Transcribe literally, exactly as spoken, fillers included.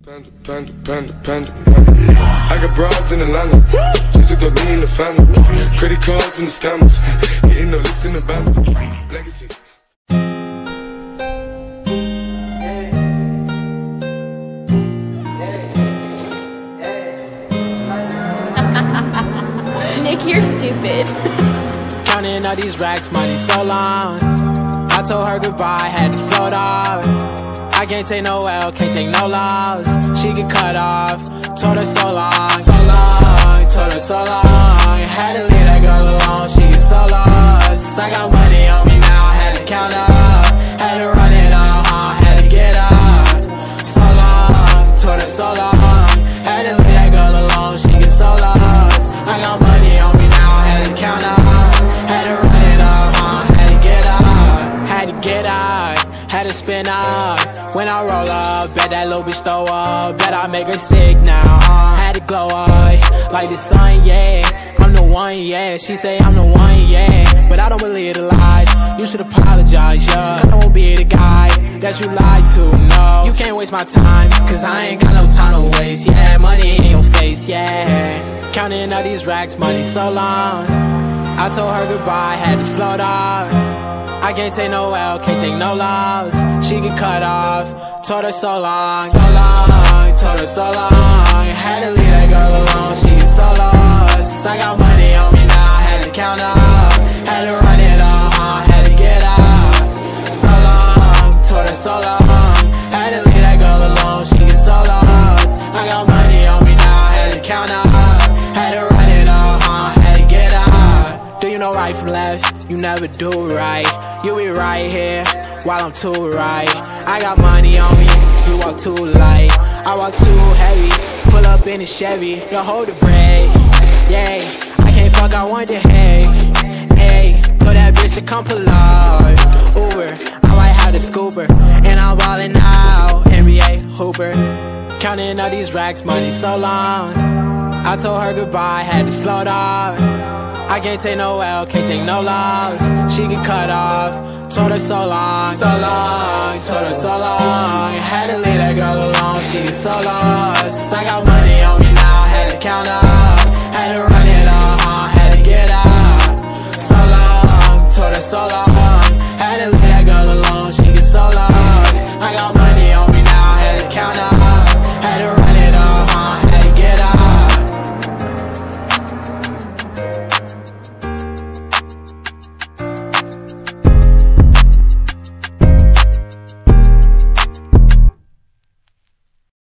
Panda, panda, panda, panda. I got broads in Atlanta. Just took the lean in the family. Credit cards and the scammers. Getting no licks in the band. Legacies. Nick, you're stupid. Counting all these racks, money so long. I told her goodbye, had to float off. I can't take no L, can't take no loss. She get cut off, told her so long, so long, told her so long. Had to leave that girl alone, she get so lost. I got money on me now, had to count up. Had to run it up, huh? Had to get up. So long, told her so long. Had to leave that girl alone, she get so lost. I got money on me now, had to count up. Had to run it up, huh? Had to get up. Had to get up, had to spin up. When I roll up, bet that little bitch throw up. Bet I make her sick now, uh, had to glow up like the sun, yeah. I'm the one, yeah. She say I'm the one, yeah. But I don't believe the lies. You should apologize, yeah. Cause I won't be the guy that you lied to, no. You can't waste my time, cause I ain't got no time to waste, yeah. Money in your face, yeah. Counting all these racks, money so long. I told her goodbye, had to float off. I can't take no L, can't take no loss. She get cut off, told her so long, so long, told her so long. Had to leave that girl alone, she get so lost. I got money on me now, had to count up. Had to run it up, huh? Had to get up. So long, told her so long. Had to leave that girl alone, she get so lost. I got money on me now, had to count up. Had to run it up, huh? Had to get up. Do you know right from left? You never do right. You be right here while I'm too right. I got money on me, you walk too light. I walk too heavy, pull up in a Chevy. Don't hold the brake, yeah. I can't fuck, I want the hay, hey. Told that bitch to come pull up, Uber. I might have the scooper, and I'm ballin' out, N B A hooper. Counting all these racks, money so long. I told her goodbye, had to float off. I can't take no L, can't take no loss. She get cut off, told her so long, so long, told her so long. Had to leave that girl alone, she get so lost.